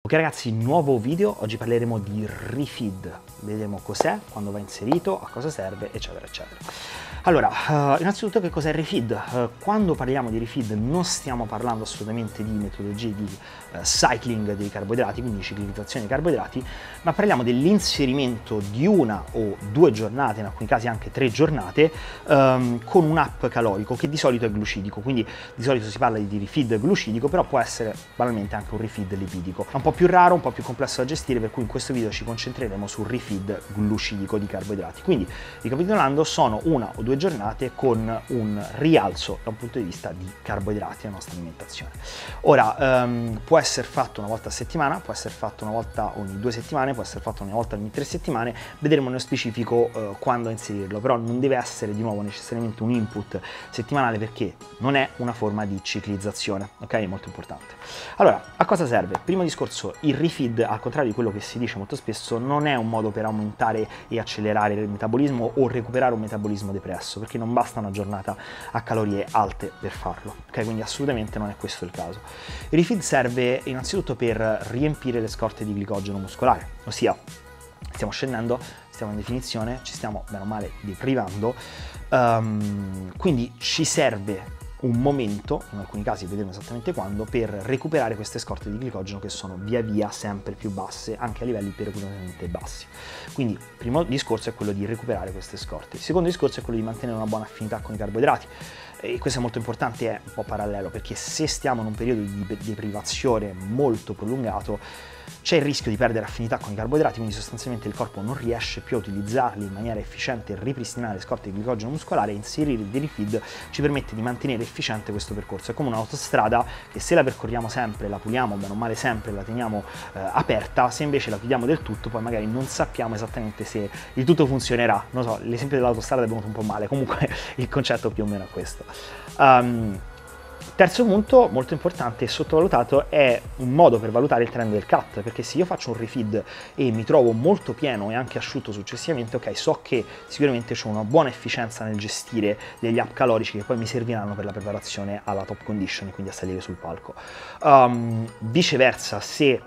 Ok ragazzi, nuovo video, oggi parleremo di refeed, vedremo cos'è, quando va inserito, a cosa serve, eccetera eccetera. Allora, innanzitutto che cos'è il refeed? Quando parliamo di refeed non stiamo parlando assolutamente di metodologie di cycling dei carboidrati, quindi ciclizzazione dei carboidrati, ma parliamo dell'inserimento di una o due giornate, in alcuni casi anche 3 giornate, con un up calorico che di solito è glucidico, quindi di solito si parla di refeed glucidico, però può essere banalmente anche un refeed lipidico. È un po' più raro, un po' più complesso da gestire, per cui in questo video ci concentreremo sul refeed glucidico di carboidrati. Quindi, ricapitolando, sono una o due giornate con un rialzo da un punto di vista di carboidrati nella nostra alimentazione. Ora, può essere fatto una volta a settimana, può essere fatto una volta ogni 2 settimane, può essere fatto una volta ogni 3 settimane, vedremo nello specifico quando inserirlo, però non deve essere di nuovo necessariamente un input settimanale perché non è una forma di ciclizzazione, ok? Molto importante. Allora, a cosa serve? Primo discorso, il refeed, al contrario di quello che si dice molto spesso, non è un modo per aumentare e accelerare il metabolismo o recuperare un metabolismo depresso, perché non basta una giornata a calorie alte per farlo, ok? Quindi assolutamente non è questo il caso. Il refeed serve innanzitutto per riempire le scorte di glicogeno muscolare, ossia stiamo scendendo, stiamo in definizione, ci stiamo bene o male deprivando, quindi ci serve un momento, in alcuni casi vedremo esattamente quando, per recuperare queste scorte di glicogeno che sono via via sempre più basse, anche a livelli pericolosamente bassi. Quindi il primo discorso è quello di recuperare queste scorte. Il secondo discorso è quello di mantenere una buona affinità con i carboidrati. E questo è molto importante, è un po' parallelo, perché se stiamo in un periodo di deprivazione molto prolungato, c'è il rischio di perdere affinità con i carboidrati, quindi sostanzialmente il corpo non riesce più a utilizzarli in maniera efficiente e ripristinare le scorte di glicogeno muscolare. Inserire il refeed ci permette di mantenere efficiente questo percorso. È come un'autostrada che se la percorriamo sempre, la puliamo bene o male sempre, la teniamo aperta, se invece la chiudiamo del tutto poi magari non sappiamo esattamente se il tutto funzionerà. Non so, l'esempio dell'autostrada è venuto un po' male, comunque il concetto più o meno è questo. Terzo punto, molto importante e sottovalutato, è un modo per valutare il trend del cut, perché se io faccio un refeed e mi trovo molto pieno e anche asciutto successivamente, ok, so che sicuramente ho una buona efficienza nel gestire degli up calorici che poi mi serviranno per la preparazione alla top condition e quindi a salire sul palco. Viceversa, se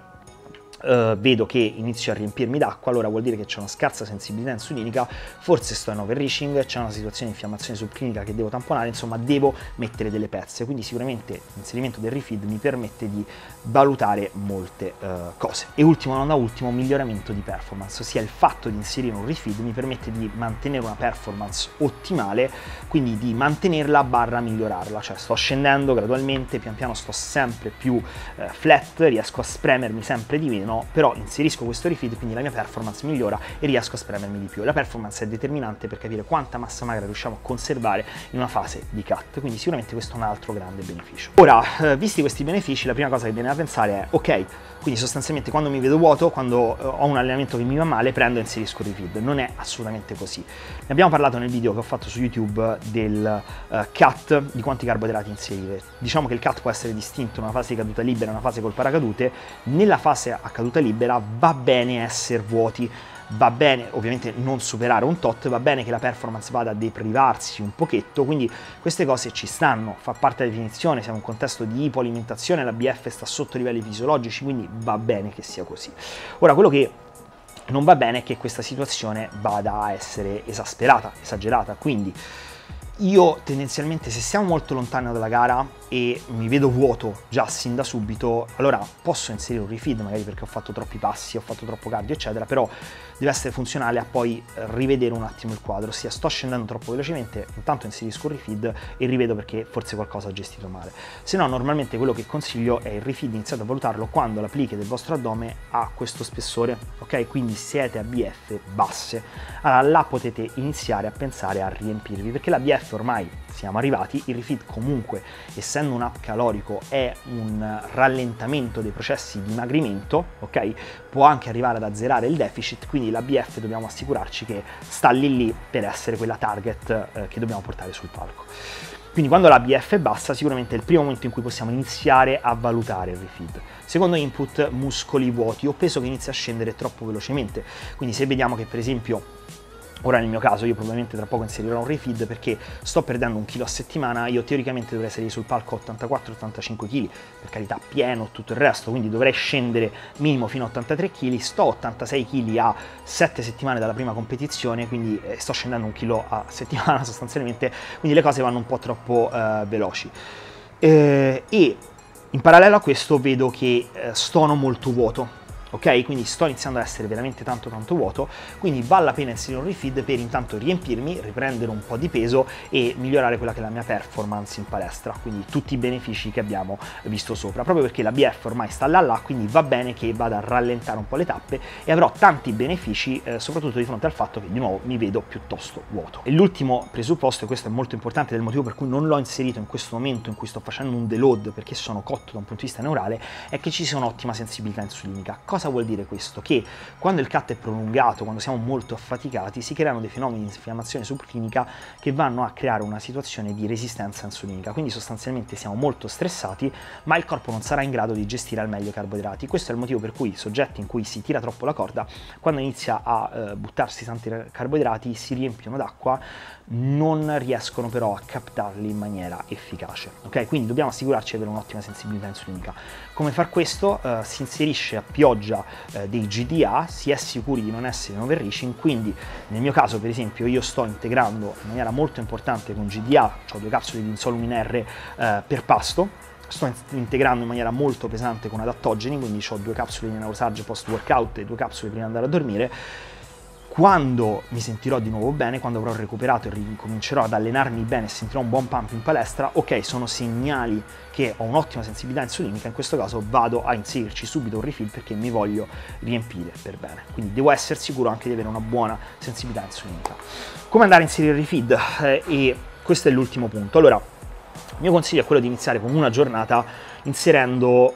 vedo che inizio a riempirmi d'acqua, allora vuol dire che c'è una scarsa sensibilità insulinica, forse sto in overreaching, c'è una situazione di infiammazione subclinica che devo tamponare, insomma devo mettere delle pezze. Quindi sicuramente l'inserimento del refeed mi permette di valutare molte cose. E ultimo, non da ultimo, miglioramento di performance, ossia il fatto di inserire un refeed mi permette di mantenere una performance ottimale, quindi di mantenerla barra migliorarla, cioè sto scendendo gradualmente, pian piano sto sempre più flat, riesco a spremermi sempre di meno, però inserisco questo refeed, quindi la mia performance migliora e riesco a spremermi di più. La performance è determinante per capire quanta massa magra riusciamo a conservare in una fase di cut, quindi sicuramente questo è un altro grande beneficio. Ora, visti questi benefici, la prima cosa che viene da pensare è ok, quindi sostanzialmente quando mi vedo vuoto, quando ho un allenamento che mi va male, prendo e inserisco il refeed. Non è assolutamente così. Ne abbiamo parlato nel video che ho fatto su YouTube del cut, di quanti carboidrati inserire. Diciamo che il cut può essere distinto in una fase di caduta libera e una fase col paracadute. Nella fase a caduta libera va bene essere vuoti, va bene ovviamente non superare un tot, va bene che la performance vada a deprivarsi un pochetto, quindi queste cose ci stanno, fa parte della definizione, siamo in un contesto di ipoalimentazione, la BF sta sotto livelli fisiologici, quindi va bene che sia così. Ora, quello che non va bene è che questa situazione vada a essere esasperata, esagerata, quindi io tendenzialmente, se siamo molto lontani dalla gara e mi vedo vuoto già sin da subito, allora posso inserire un refeed, magari perché ho fatto troppi passi, ho fatto troppo cardio eccetera, però deve essere funzionale a poi rivedere un attimo il quadro, ossia sto scendendo troppo velocemente, intanto inserisco un refeed e rivedo perché forse qualcosa ho gestito male. Se no, normalmente quello che consiglio è il refeed, iniziate a valutarlo quando la plica del vostro addome ha questo spessore, ok? Quindi siete a BF basse, allora là potete iniziare a pensare a riempirvi, perché la BF ormai siamo arrivati, il refeed comunque, essendo un up calorico, è un rallentamento dei processi di dimagrimento, ok? Può anche arrivare ad azzerare il deficit, quindi la BF dobbiamo assicurarci che sta lì per essere quella target che dobbiamo portare sul palco. Quindi quando la BF è bassa, sicuramente è il primo momento in cui possiamo iniziare a valutare il refeed. Secondo input, muscoli vuoti o peso che inizia a scendere troppo velocemente. Quindi se vediamo che per esempio Ora nel mio caso io probabilmente tra poco inserirò un refeed perché sto perdendo 1 chilo a settimana, io teoricamente dovrei salire sul palco 84-85 kg, per carità pieno tutto il resto, quindi dovrei scendere minimo fino a 83 kg, sto a 86 kg a 7 settimane dalla prima competizione, quindi sto scendendo 1 chilo a settimana sostanzialmente, quindi le cose vanno un po' troppo veloci. E in parallelo a questo vedo che sono molto vuoto. Ok, quindi sto iniziando ad essere veramente tanto vuoto, quindi vale la pena inserire un refeed per intanto riempirmi, riprendere un po' di peso e migliorare quella che è la mia performance in palestra, quindi tutti i benefici che abbiamo visto sopra, proprio perché la BF ormai sta là, quindi va bene che vada a rallentare un po' le tappe e avrò tanti benefici, soprattutto di fronte al fatto che di nuovo mi vedo piuttosto vuoto. E l'ultimo presupposto, e questo è molto importante, del motivo per cui non l'ho inserito in questo momento in cui sto facendo un deload perché sono cotto da un punto di vista neurale, è che ci sia un'ottima sensibilità insulinica. Cosa vuol dire questo? Che quando il cut è prolungato, quando siamo molto affaticati, si creano dei fenomeni di infiammazione subclinica che vanno a creare una situazione di resistenza insulinica, quindi sostanzialmente siamo molto stressati, ma il corpo non sarà in grado di gestire al meglio i carboidrati. Questo è il motivo per cui i soggetti in cui si tira troppo la corda, quando inizia a buttarsi tanti carboidrati, si riempiono d'acqua, non riescono però a captarli in maniera efficace. Ok? Quindi dobbiamo assicurarci di avere un'ottima sensibilità insulinica. Come far questo? Si inserisce a pioggia dei GDA, si è sicuri di non essere in overreaching, quindi nel mio caso per esempio io sto integrando in maniera molto importante con GDA, ho 2 capsule di Insolum R per pasto, sto integrando in maniera molto pesante con adattogeni, quindi ho 2 capsule di Neurosage post workout e 2 capsule prima di andare a dormire. Quando mi sentirò di nuovo bene, quando avrò recuperato e ricomincerò ad allenarmi bene e sentirò un buon pump in palestra, ok, sono segnali che ho un'ottima sensibilità insulinica, in questo caso vado a inserirci subito un refill perché mi voglio riempire per bene. Quindi devo essere sicuro anche di avere una buona sensibilità insulinica. Come andare a inserire il refeed? E questo è l'ultimo punto. Allora, il mio consiglio è quello di iniziare con una giornata inserendo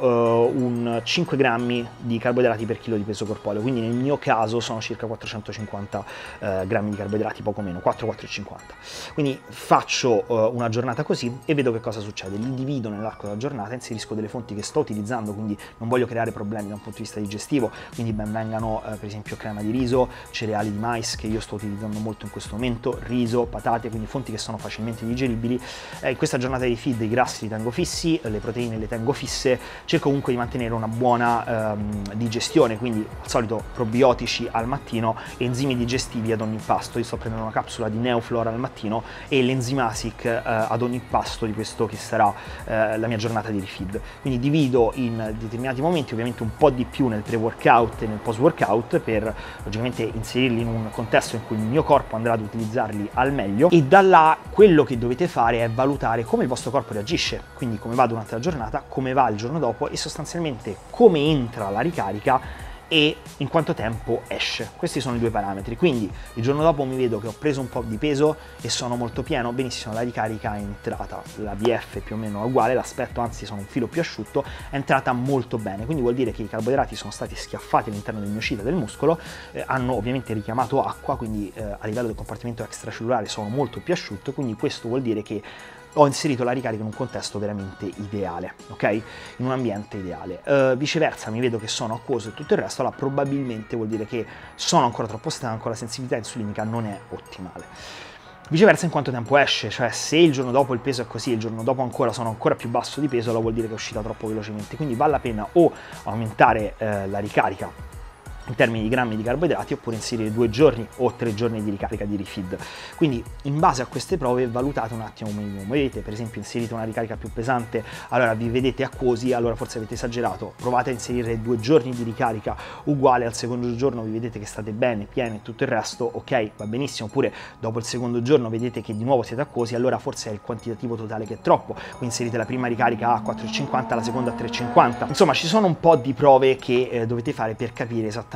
un 5 grammi di carboidrati per chilo di peso corporeo, quindi nel mio caso sono circa 450 grammi di carboidrati, poco meno, 4-4,50. Quindi faccio una giornata così e vedo che cosa succede. Li divido nell'arco della giornata, inserisco delle fonti che sto utilizzando, quindi non voglio creare problemi da un punto di vista digestivo, quindi ben vengano per esempio crema di riso, cereali di mais che io sto utilizzando molto in questo momento, riso, patate, quindi fonti che sono facilmente digeribili. In questa giornata di feed i grassi li tengo fissi, le proteine le tengo fisse, cerco comunque di mantenere una buona digestione, quindi al solito probiotici al mattino, enzimi digestivi ad ogni pasto. Io sto prendendo una capsula di Neoflora al mattino e l'Enzimasic ad ogni pasto di questo che sarà la mia giornata di refeed. Quindi divido in determinati momenti, ovviamente un po' di più nel pre-workout e nel post-workout, per logicamente inserirli in un contesto in cui il mio corpo andrà ad utilizzarli al meglio, e da là quello che dovete fare è valutare come il vostro corpo reagisce, quindi come va durante la giornata, come va il giorno dopo e sostanzialmente come entra la ricarica e in quanto tempo esce. Questi sono i 2 parametri. Quindi il giorno dopo mi vedo che ho preso un po' di peso e sono molto pieno, benissimo, la ricarica è entrata, la BF più o meno è uguale, l'aspetto anzi sono un filo più asciutto, è entrata molto bene, quindi vuol dire che i carboidrati sono stati schiaffati all'interno del miocite del muscolo, hanno ovviamente richiamato acqua, quindi a livello del compartimento extracellulare sono molto più asciutto, quindi questo vuol dire che ho inserito la ricarica in un contesto veramente ideale, ok? In un ambiente ideale. Viceversa, mi vedo che sono acquoso e tutto il resto, allora probabilmente vuol dire che sono ancora troppo stanco, la sensibilità insulinica non è ottimale. Viceversa, in quanto tempo esce, cioè se il giorno dopo il peso è così e il giorno dopo ancora sono ancora più basso di peso, allora vuol dire che è uscita troppo velocemente, quindi vale la pena o aumentare la ricarica in termini di grammi di carboidrati, oppure inserire 2 giorni o 3 giorni di ricarica di refeed. Quindi in base a queste prove valutate un attimo un minimo. Vedete, per esempio inserite una ricarica più pesante, allora vi vedete acquosi, allora forse avete esagerato, provate a inserire 2 giorni di ricarica uguale, al secondo giorno vi vedete che state bene, pieni e tutto il resto, ok, va benissimo, oppure dopo il secondo giorno vedete che di nuovo siete acquosi, allora forse è il quantitativo totale che è troppo, quindi inserite la prima ricarica a 4,50, la seconda a 3,50. Insomma, ci sono un po' di prove che dovete fare per capire esattamente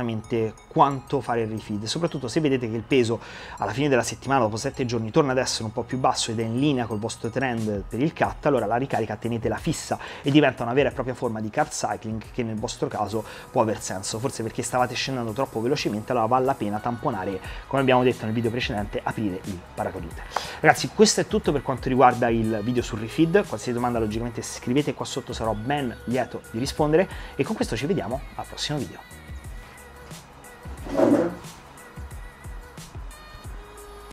quanto fare il refeed, soprattutto se vedete che il peso alla fine della settimana, dopo 7 giorni, torna ad essere un po' più basso ed è in linea col vostro trend per il cut, allora la ricarica tenetela fissa e diventa una vera e propria forma di carb cycling che nel vostro caso può aver senso, forse perché stavate scendendo troppo velocemente, allora vale la pena tamponare, come abbiamo detto nel video precedente, aprire il paracadute. Ragazzi, questo è tutto per quanto riguarda il video sul refeed. Qualsiasi domanda logicamente scrivete qua sotto, sarò ben lieto di rispondere, e con questo ci vediamo al prossimo video.